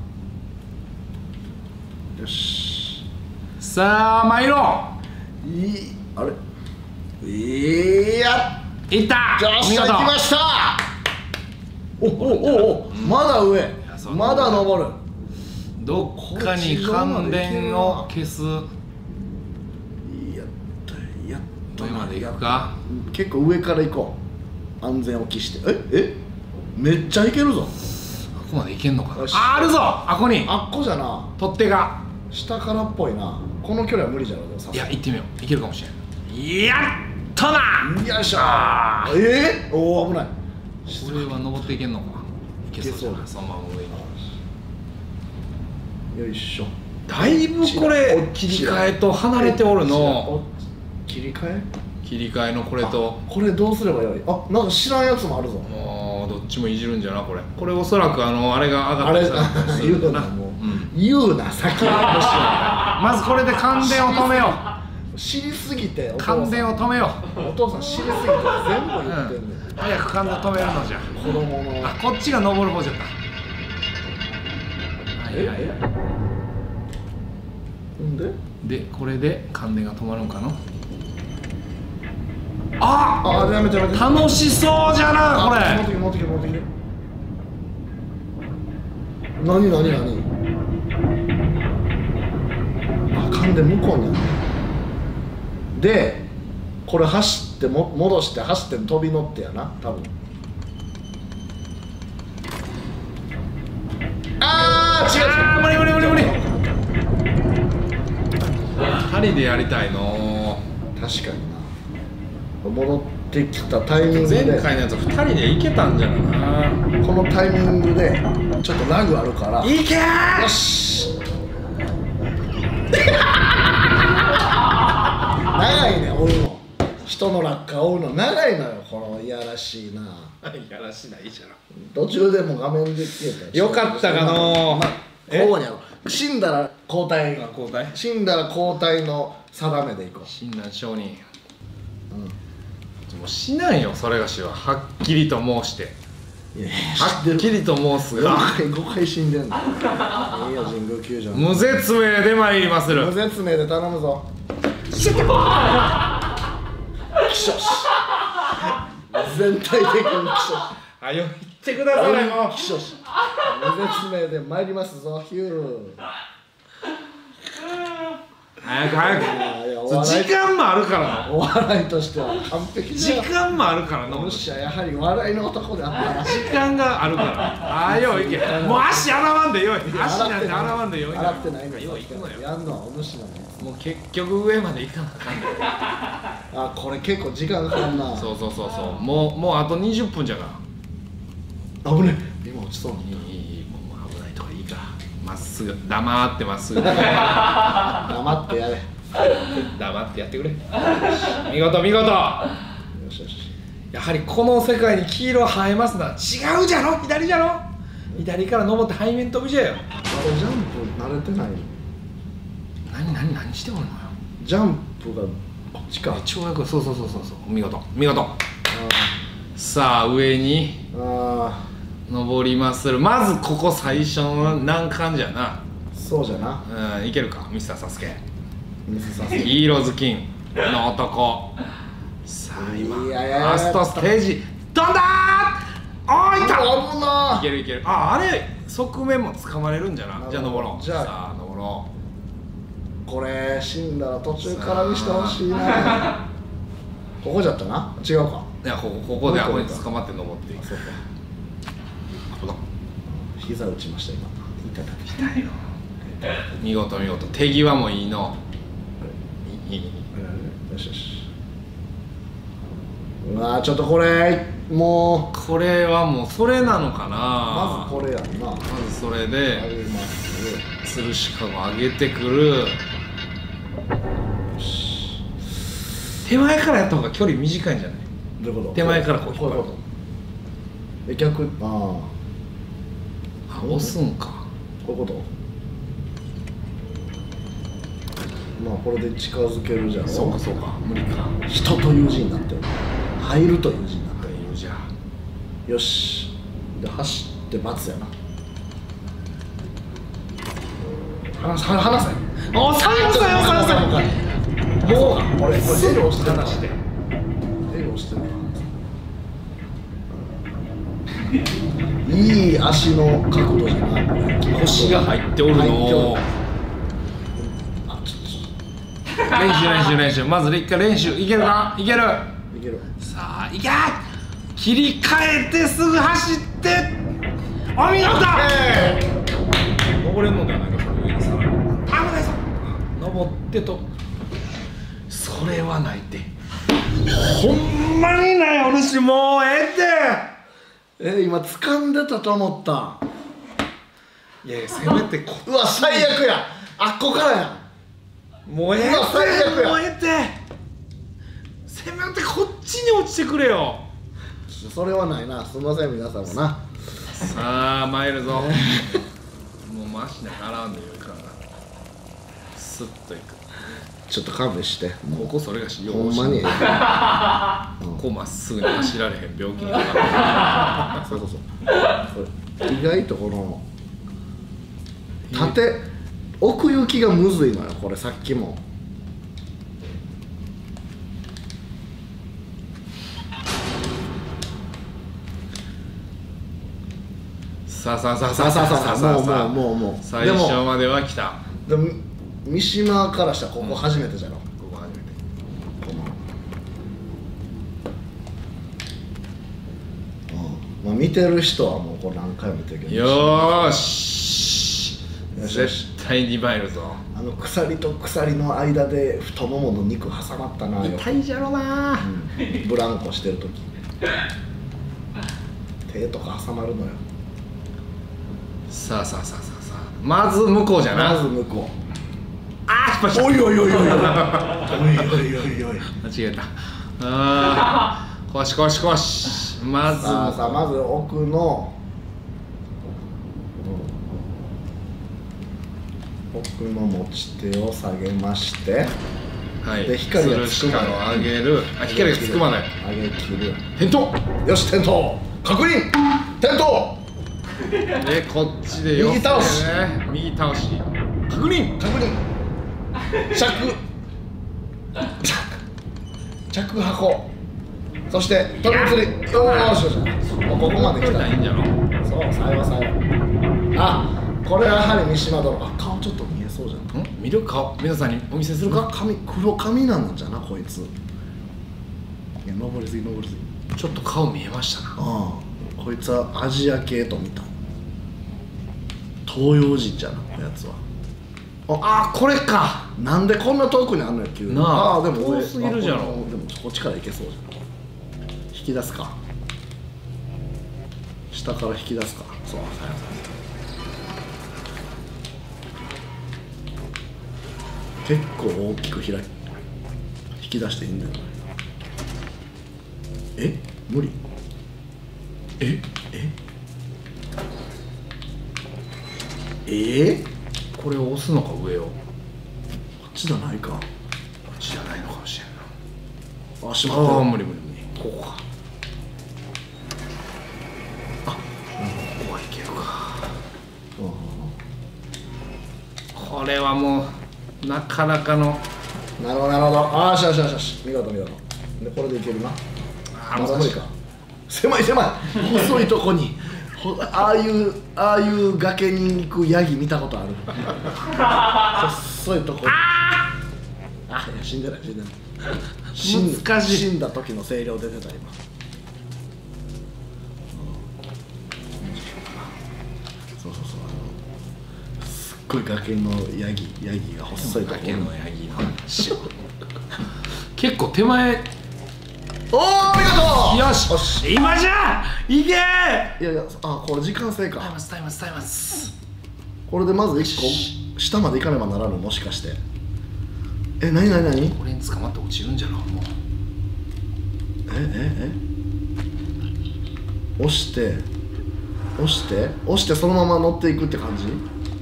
よし。 さあ参ろいい、あれいやう。いったよっしゃ、行きました。おおおお、まだ上そうまだ登る。 どっかに感電を消す。 やったやった上まで行くか。 結構上から行こう。安全を期して。ええめっちゃ行けるぞ。 あここまで行けんのかな。 よしああるぞあこにあっこじゃな。 取っ手が。 下からっぽいな。この距離は無理じゃろ。さすがいや行ってみよう。いけるかもしれん。やっとな。 よいしょー。えー、おお、危ない。 これは登っていけんのか。いけそうじゃない。 いけそのまま上に。 よいしょ。 だいぶこれ切り替えと離れておるの。 切り替え切り替えのこれとこれどうすればよい。あ、なんか知らんやつもあるぞ。 もうどっちもいじるんじゃなこれ。これおそらくあのあれが上あれがってきたりす言うるんだな。 なもう、 うん言うな先のまずこれで感電を止めよ知りすぎておう。 父さん感電を止めよお父さん知りすぎて全部言ってんねん、 う。早く感電を止めるのじゃ。 子供のあこっちが登る方じゃった。はいはいえはんでい。でこれで感電が止まるんかな。ああ、やめてやめて。 楽しそうじゃなこれ。 持ってきて持ってきて持ってきて。何何何あ、勘で向こうにある。でこれ走っても戻して走って飛び乗ってやな多分。あー違う違う。 あー無理無理無理無理。二人でやりたいの。 確かにな。戻ってきたタイミングで前回のやつ二人で行けたんじゃないな。 このタイミングでちょっとラグあるから。 いけーよし長いね追うの。人の落下追うの長いのよ。このいやらしいな。 やらしないじゃん。 途中でも画面で消えた。 よかったかのー。 まあ、交互にやろう。死んだら交代。 交代。 死んだら交代の定めでいこう。 親鸞上人。 うんもうしないよそれがしははっきりと申して。 いやいやはっきりと申すがごかいごかい死んでんの。いいよ神宮球場。 無絶命で参りまする。 無絶命で頼むぞ。 シュッきしょし。全体的にきしょし。 はよ言ってくださいもう。 きしょし。無絶命で参りますぞ。ヒュー。 早く早いやお笑いく時間もあるからな。 お笑いとしては完璧時だよ。 間もあるからな。 お主はやはり笑いの男であったな。 時間があるからああよいけ。もう足洗わんでよい。足なんて洗わんでよい。 洗ってないんだよい行くのよ。 やんのはお主なのよ。 もう結局上まで行かなあかんねん。 あ、これ結構時間かかるな。 そうそうそうそう、もうもうあとにじゅっぷんじゃから。 危ねえ、今落ちそうに。 いいいいいい、もう危ないとかいいからまっすぐ黙ってまっすぐ黙ってやれ。よ黙ってやってくれ。見事見事。 しよし。 やはりこの世界に黄色は映えますな。違うじゃろ、左じゃろ。左から登って背面飛びじゃよ。 あれジャンプ慣れてない。 何何何しておるのよ。 ジャンプがこっちか。 跳躍、そうそうそうそうそう、見事見事。さあ上にあ登りまする。まずここ最初の難関じゃな。 そうじゃな。 うん、いけるかミスターサスケ。 水さん。 ヒーローズキンの男。さあ今いやいやいやラストステージ飛んだー。おーいた。 危ないけるいける。あ、あれ側面も掴まれるんじゃな。じゃあ登ろう。 じゃあさあ登ろこれ死んだら途中からにしてほしいな。ここじゃったな。違うか。 う。いやここここであこに捕まって登っていく。 そうか。 危な。 膝打ちました今。痛た痛いよ。見事見事。手際もいいの。いいいい。 よしよし。うわーちょっとこれもうこれはもうそれなのかな。 まずこれやんな。 まずそれあでげます。 吊るしかご上げてくる。 よし。 手前からやった方が距離短いんじゃない。 どういうこと？ 手前からこう引っ張る。 こういうこと。え逆ああ、押すんか。 あこういうこと。まあこれで近づけるじゃん。 そうかそうか、無理か。 人という字になってる。入るという字になってる。 いるじゃん。 よし。で走って待つやな。離せ離せ。 お、さよさよさよさよ。もうこれこれ手で押してる離して。 手で押してる。いい足の角度じゃない。 腰が入っておるの。 入っておる。 練習練習練習。まず一回練習。いけるか。いける。 いける。 さあいけ。切り替えてすぐ走って。お見事。登れんのではないか。上にさらに。危ないぞ。登ってと。それはないって。ほんまにないおるし、もうええって。 え今掴んでたと思った。 いやいや、せめてこ。 うわ最悪や。あっこからや。 もうええって。 うわ最悪やもうええって。せめてこっちに落ちてくれよ。 それはないな。すみません皆さんもな。 さあ参るぞ。もうマシな絡んで言うからな。スッといく。 ちょっと勘弁して。 ここそれがしよほんまに。 ここまっすぐに走られへん病気にかかそうそうそう。これ意外とこの縦奥行きがむずいのよ。これさっきも。 さあさあさあさあさあさあさあもうもうもうもう。 最でも初までは来た。 でも三島からしたらここ初めてじゃろ。 ここ初めて。 このうんまあ見てる人はもうこれ何回も見てるけど。 よーしよしよし絶対に参るぞ。 あの鎖と鎖の間で太ももの肉挟まったなよ。 痛いじゃろな。 うんブランコしてる時手とか挟まるのよ。 さあさあさあさあさあ、まず向こうじゃな。 まず向こう。 あー、失敗した。 おいおいおいおいおいおいおいおい。 間違えた。ああ、こしこしこし。まずさあさあまず奥の奥の持ち手を下げまして、 はい。 で光が吊るしかつくまでを上げる。あ、光がつくまで。 上げ切る。 返答。 よし点灯確認点灯。 で、こっちでよ。 右倒しね。右倒し。確認。 確認着着着箱そして飛び移りよーしよしもうここまで来た。 いいんじゃろ。 そうさよさよ。あこれはやはり三島殿。あ顔ちょっと見えそうじゃん。 ん見る顔、皆さんにお見せするか。 髪黒髪なんじゃなこいつ。いや登りすぎ登りすぎ。 ちょっと顔見えましたな。 ああこいつはアジア系と見た。東洋人じゃなこやつは。 ああこれか。 なんでこんな遠くにあんのよ急に。 なああーでも上遠すぎるじゃろ。 あこのでもこっちから行けそうじゃん。引き出すか、下から引き出すか。そう、結構大きく開き引き出していいんだよ。え無理。 えええー、 これを押すのか上を。ここっちじゃないか。 っちじゃないのかもしれんな。 あ、しまった。 ああ無理無理無理。 ここか。あ、うん、ここはいけるか。 これはもうなかなかの。 なるほどなるほど。ああ、しよしよしよし、見事見事。でこれでいけるな。 あまだ無理か。狭い狭い。細いとこに。ほああいうああいう崖に行くヤギ見たことある。細いとこに。ああ、いや死んでない死んでない。死ん難しい。 死んだ時の声量出てた今。そうそうそう、あのすっごい崖のヤギヤギが細いとこ崖のヤギの話。結構手前。 おお、見事。 よしよし。 今じゃいけー。 いやいや、あ、これ時間制か。 タイマスタイマスタイマス。 これでまずいっこ下まで行かねばならぬ。もしかしてえ、なになになに。 これに捕まって落ちるんじゃろうもう。 えええ押して押して押してそのまま乗っていくって感じ。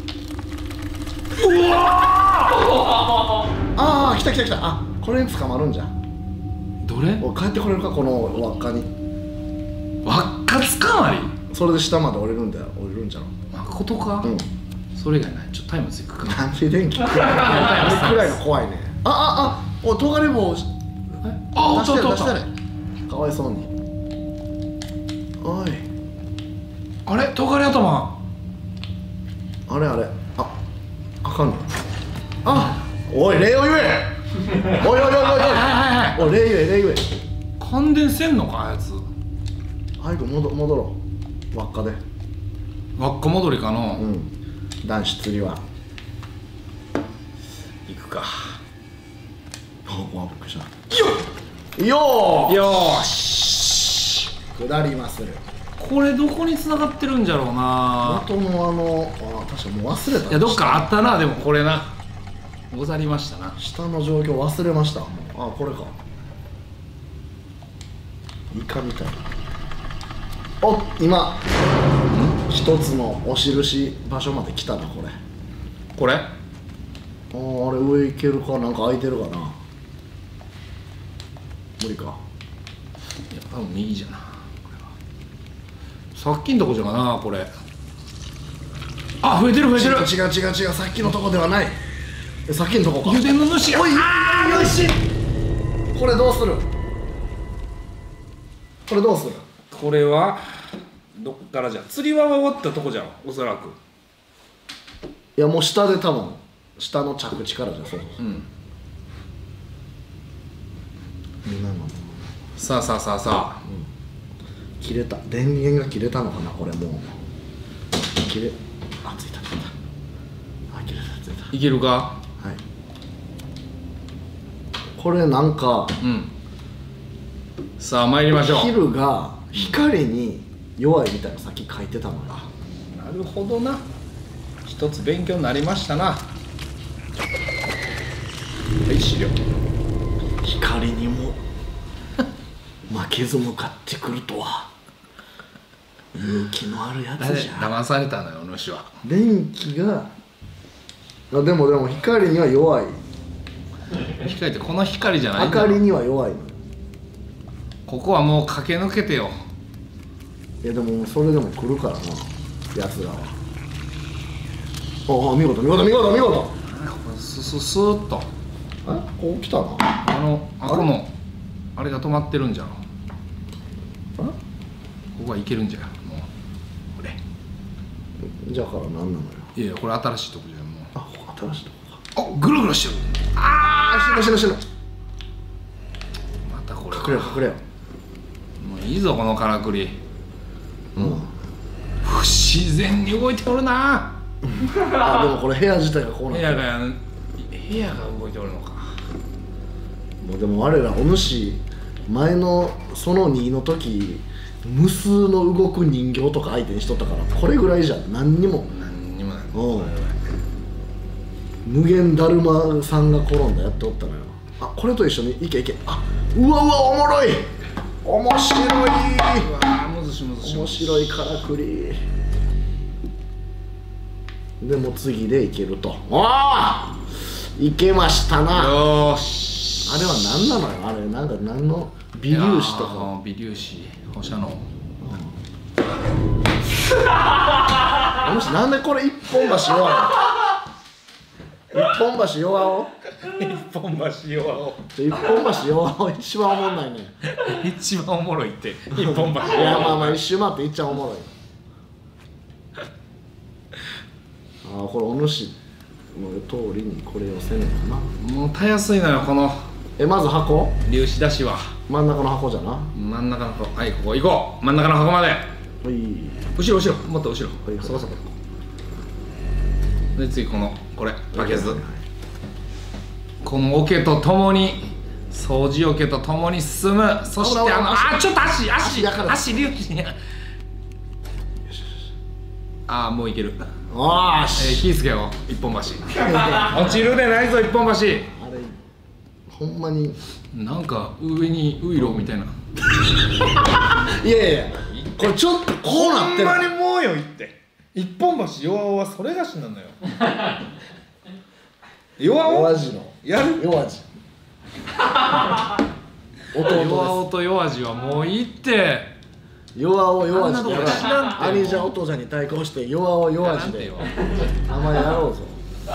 うわああ、来た来た来た。あ、これに捕まるんじゃ。 どれ。 お帰ってこれるか、この輪っかに。 輪っかつかまり。 それで下まで降りるんだよ。降りるんじゃろ。 まことか。 うん。 それ以外ない。ちょっとタイマスいくか。 なんで電気くらいの怖いね。あああ、おとがり棒出してあ、おっとおっる出しとおってと。 る。かわいそうに。おい、 あれ、とがり頭。 あれあれ、あ、あかんの。あ、おい、礼を言え。おいおいおいおいおい。 はいはいはい。 おい、礼言え礼言え。 感電せんのかあいつ。 早く戻戻ろう。輪っかで。 輪っか戻りかの。 うん。男子釣りは。 行くか。 おお、びっくりした。よよよーし。 ー下りまする。 これどこに繋がってるんじゃろうな。 元のあの、あ、確かもう忘れた。 いや、どっかあったな。でもこれなござりましたな。 下の状況忘れました。もう、あ、これか。イカみたい。お、今一つのお印場所まで来たな。これこれ。 あー、あれ上行けるか。なんか空いてるかな。無理か。 いや多分右じゃなこれは。さっきんとこじゃがなこれ。あ、増えてる増えてる。 違う違う違う違う、さっきのとこではない。え、さっきのとこか。 油田の主が。 おい、 あー、主。 これどうする。これどうする。 これはどっからじゃ。釣り輪は終わったとこじゃんおそらく。 いや、もう下で多分下の着地からじゃ。そうそうそう。 うん。 みんなのさあさあさあさあ。 切れた。電源が切れたのかな。これもう切れ、あ、ついたついた。あ、切れたついた。 いけるか。 はい。これなんかうん。さあ参りましょう。 ヒルが光に弱いみたいなさっき書いてたのよ。 なるほどな。一つ勉強になりましたな。はい、資料。 光にも負けず向かってくるとは勇気のあるやつじゃ。 騙されたのよお主は。 電気が、あ、でもでも光には弱い。 光ってこの光じゃない明んだろ。 かりには弱いのよ。 ここはもう駆け抜けてよ。 いやでもそれでも来るからな、やつらは。ああ、見事見事見事見事。 スススーッとえ、こう来たな。 あのあこのあれが止まってるんじゃろ。 あ、 ここはいけるんじゃよもうこれ。 じゃあから何なのよ。 いやいやこれ新しいとこじゃんもう。 あ、ここ新しいとこか。 あ、ぐるぐるしてる。 ああ、死ぬ死ぬ死ぬ。 またこれ隠れよ隠れよ。 もういいぞこのからくり。 うん。 不自然に動いておるな。 あでもこれ部屋自体がこうなってる。 部屋が部屋が動いておるのか。 もうでも我らお主前のそのにの時無数の動く人形とか相手にしとったからこれぐらいじゃ何にも。 何にもない。 うん無限だるまさんが転んだやっておったのよ。あこれと一緒にいけいけ。あうわうわおもろい面白い。 うわむずしむずし面白いからくりでも次でいけると。ああいけましたな。 よーし。 あれは何なのよ。あれなんか何の微粒子とか。 微粒子放射能。 もしなんでこれ一本橋弱いの。一本橋弱お一本橋弱お一本橋弱お一番おもんないね。 一番おもろいって一本橋。 いやまあまあ一周回っていっちゃおもろい。ああこれお主の通りにこれをせねえかな。 もうたやすいのよこのえまず箱粒子出しは。 真ん中の箱じゃな。 真ん中の箱。はいここ行こう。真ん中の箱まで。 はい後ろ後ろもっと後ろ。 はいそこそこ。で次このこれバケツ。この桶とともに掃除桶とともに進む。そしてあのあちょっと足足足粒子に。ああもういける。 おーえー、 し気ぃつけよ一本橋。落ちるでないぞ一本橋。 あれほんまになんか上にウイロみたいな。 いやいやいやこれちょっとこうなってる。 ほんまにもうよいって。一本橋弱尾はそれがしなのよ。弱尾弱じのやる。 弱じ弱弟尾と弱じはもういいって。 です弱尾弱じでやろう。 あんなとこ知らんて兄者お父ちゃんに対抗して弱尾弱じでや名前やろうぞ。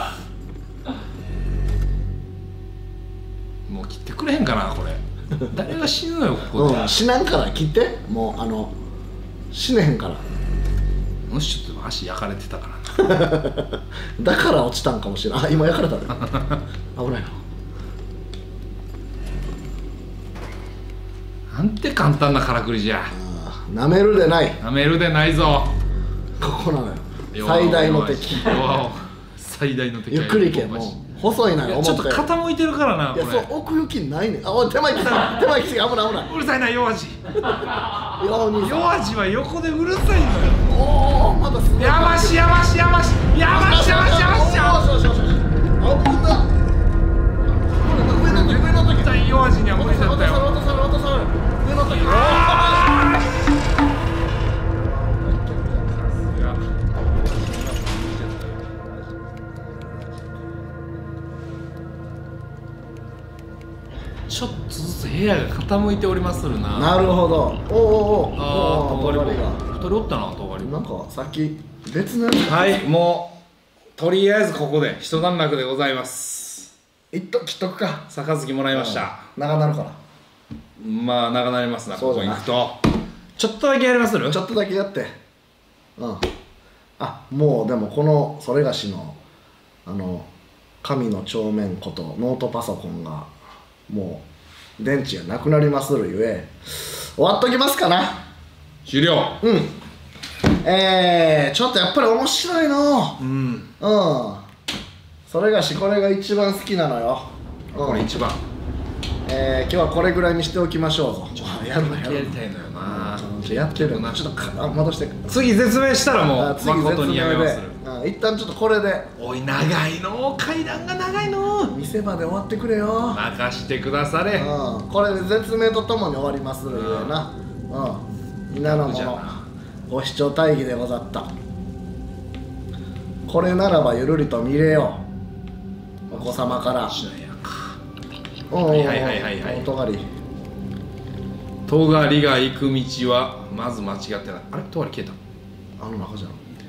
もう切ってくれへんかなこれ。誰が死ぬのよここで。 うん死なんから切ってもうあの死ねへんから。 もしちょっと足焼かれてたからな。 だから落ちたんかもしれない。あ今焼かれたで危ないな。 なんて簡単なからくりじゃ。 なめるでない。 なめるでないぞ。 ここなのよ最大の敵。 弱尾最大の敵。 ゆっくりいけもう細いなよ。 ちょっと傾いてるからなこいやそうれ。 奥行きないねん。あおい手前来た手前来て危ない危ない。 うるさいな弱じ。 よお兄さん弱じは横でうるさいのよ。 おおまだすごい。 やましやましやましやましやましやましやまし。 よしよしよしよし。危な。上の時上の時。 絶対弱じには無理だったよ。 渡され渡され渡され。上の時。 ちょっとずつ部屋が傾いておりまするな。 なるほど。おおおお。 ああ、 おとがりが二人おったな、とがり。 なんかさっき別のやつ。 はい、もうとりあえずここで一段落でございます。 いっと切っとくか。 杯もらいました。 長なるから。 まあ長なりますな、ここそうだな行くと。ちょっとだけやりまする？ ちょっとだけやって。うん。あもうでもこのそれがしのあの神の帳面ことノートパソコンがもう電池がなくなりまするゆえ終わっときますかな。 終了。 うん。えー、ちょっとやっぱり面白いのうん。 うんそれがしこれが一番好きなのよ、うん、 これ一番。 えー、今日はこれぐらいにしておきましょうぞ。やるなやるやりたいのよな。 なやってるな。ちょっとか戻して次説明したらもうあ次誠にやめまする。 あ一旦ちょっとこれでおい長いの、階段が長いの。 見せ場で終わってくれよ。 任してくだされ。 うん、これで説明とともに終わりまするゆえな。うん、皆の者ご視聴大義でござった。これならばゆるりと見れよお子様から。 しないやんか。 おはいはいはいはいはいおとがりとがりが行く道はまず間違ってない。あれとがり消えた。 あの中じゃん。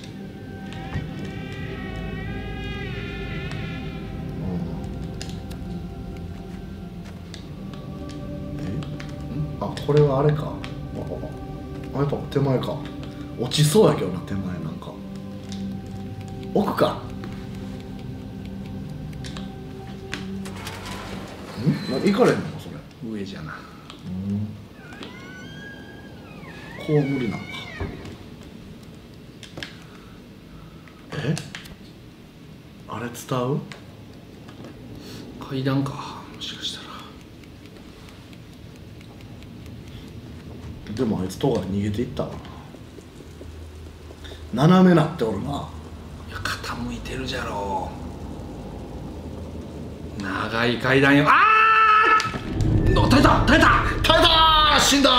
あ、これはあれか。あ、あやっぱ手前か。落ちそうやけどな、手前なんか。奥か。ん？な行かれんのそれ。 上じゃな。 こう無理なんか。え？ 伝う？ 階段か、もしかしたら。 でもあいつ戸川逃げていったな。斜めなっておるな。 いや傾いてるじゃろう。長い階段よ。ああ耐えた耐えた耐えたー、死んだ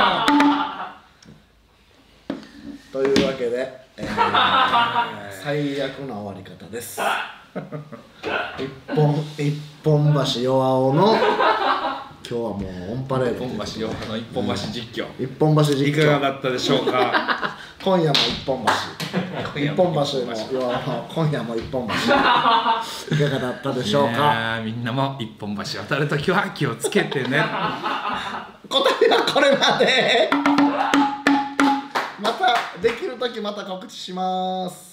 ーというわけで、えー、最悪な終わり方です一本一本橋弱尾の今日はもうオンパレード。 一本橋よあの一本橋実況、 一本橋実況いかがだったでしょうか今夜も一本橋一本橋の弱尾の今夜も一本橋いかがだったでしょうか。 いやみんなも一本橋渡るときは気をつけてね答えはこれまでまたできるときまた告知します。